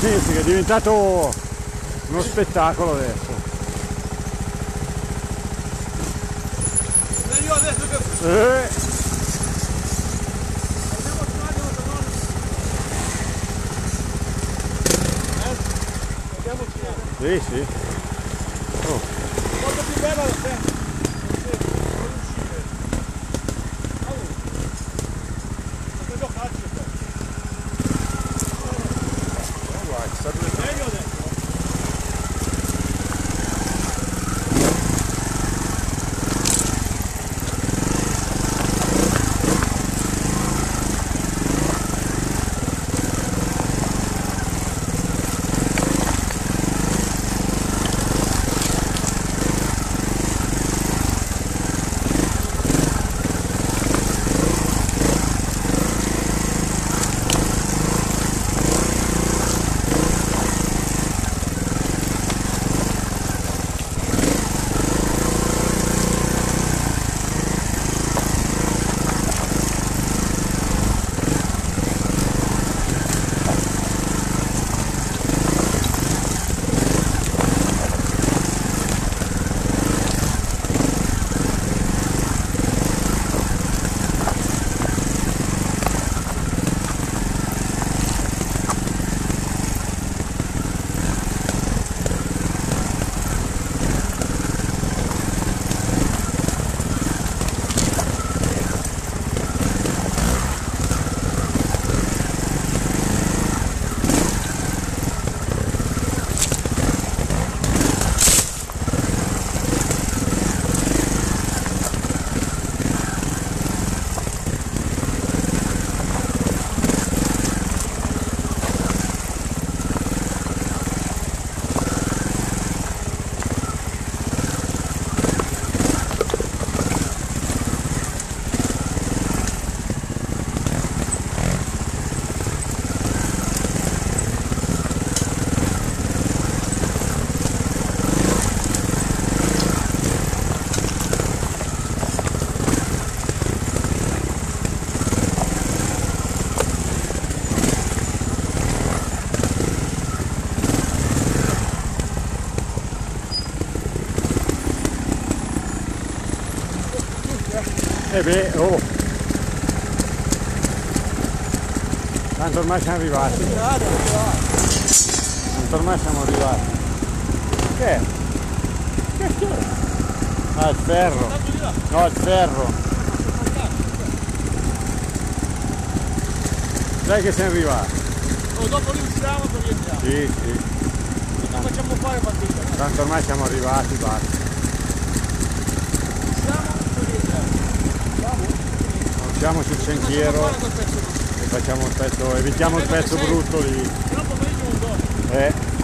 agonistica, è diventato uno spettacolo adesso. Io adesso che... Sì, sì. Oh. Molto più bella da te. Beh, oh! Tanto ormai siamo arrivati. Tanto ormai siamo arrivati. Che è? Che è? Ah, il ferro. No, il ferro. Dai che siamo arrivati. Oh, dopo riusciamo per rientrare. Sì, sì. Non facciamo fare partita. Tanto ormai siamo arrivati, basta. Usciamo sul sentiero e facciamo il pezzo, evitiamo il pezzo brutto lì.